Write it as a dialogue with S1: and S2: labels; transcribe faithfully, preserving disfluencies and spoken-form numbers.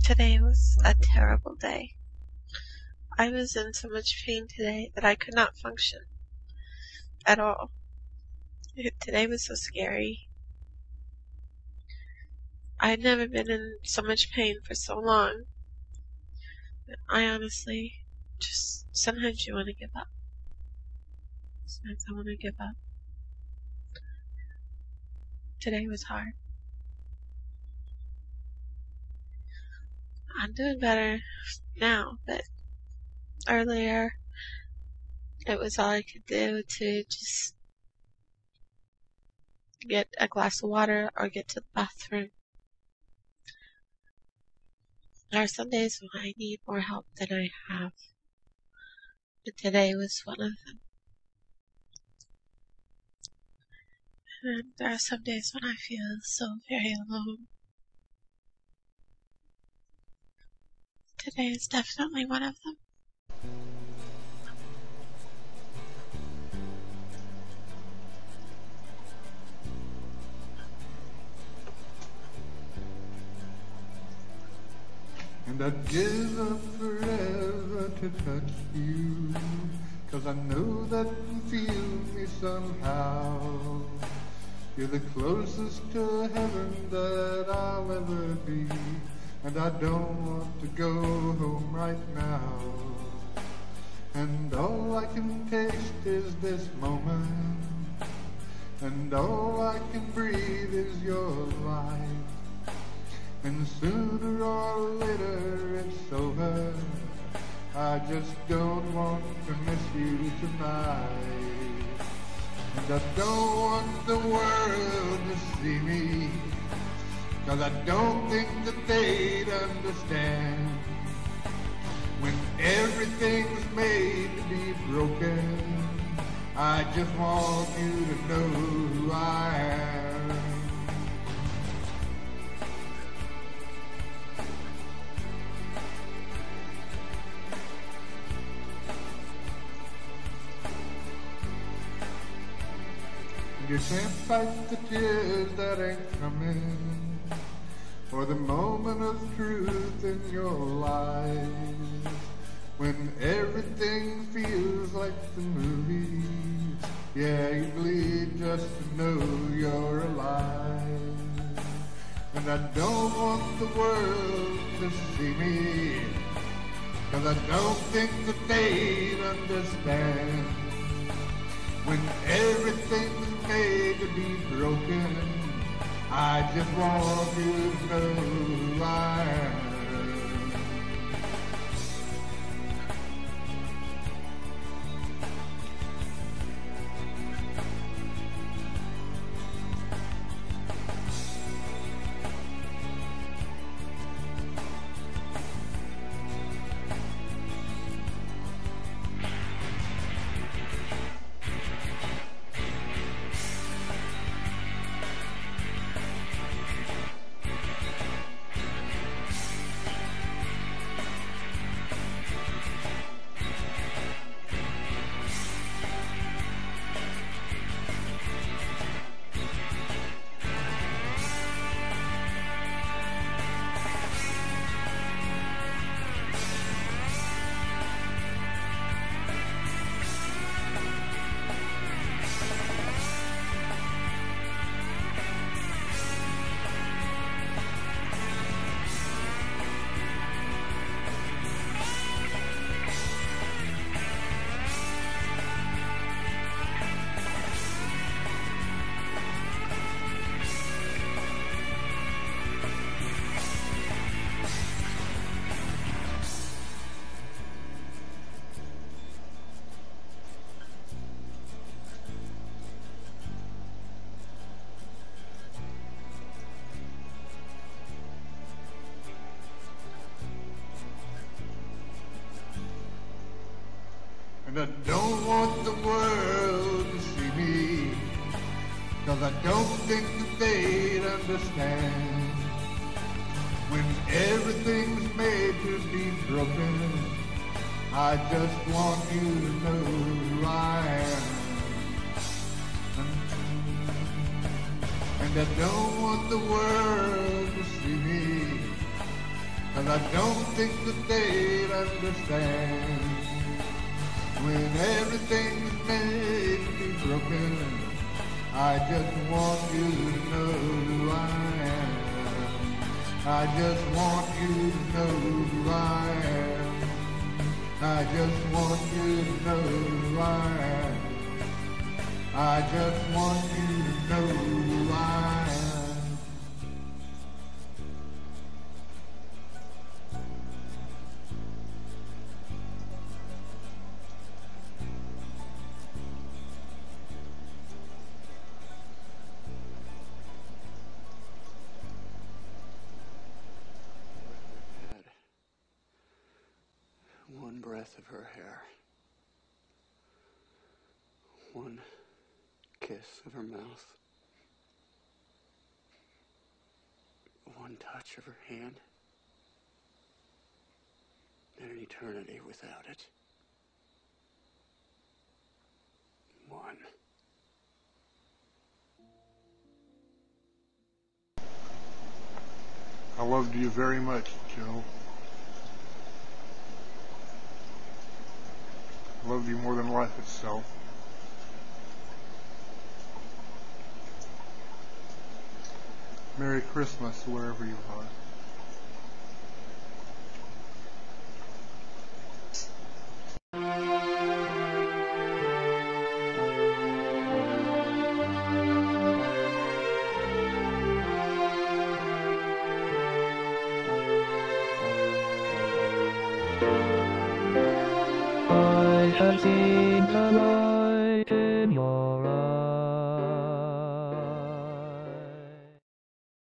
S1: Today was a terrible day. I was in so much pain today that I could not function at all. Today was so scary. I had never been in so much pain for so long. I honestly just, sometimes you want to give up. Sometimes I want to give up. Today was hard. I'm doing better now, but earlier it was all I could do to just get a glass of water or get to the bathroom. There are some days when I need more help than I have, but today was one of them. And there are some days when I feel so very alone. Today is definitely one of them.
S2: And I'd give up forever to touch you, 'cause I know that you feel me somehow. You're the closest to heaven that I'll ever be, and I don't want to go home right now. And all I can taste is this moment, and all I can breathe is your light. And sooner or later it's over, I just don't want to miss you tonight. And I don't want the world to see me, 'cause I don't think that they'd understand. When everything's made to be broken, I just want you to know who I am. You can't fight the tears that ain't coming, or the moment of truth in your life. When everything feels like the movies, yeah, you bleed just to know you're alive. And I don't want the world to see me, 'cause I don't think that they'd understand. When everything's made to be broken, I just want you to know who I am. And I don't want the world to see me, 'cause I don't think that they'd understand. When everything's made to be broken, I just want you to know who I am. And I don't want the world to see me, 'cause I don't think that they'd understand when everything's made to be broken. I just want you to know who I am. I just want you to know who I am. I just want you to know who I am. I just want you to know who I am.
S3: One breath of her hair, one kiss of her mouth, one touch of her hand, and an eternity without it. One.
S2: I loved you very much, Joe. I loved you more than life itself. Merry Christmas, wherever you are.